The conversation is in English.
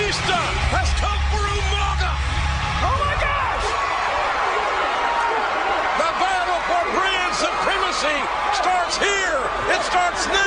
Batista has come for Umaga. Oh my gosh! The battle for brand supremacy starts here. It starts now.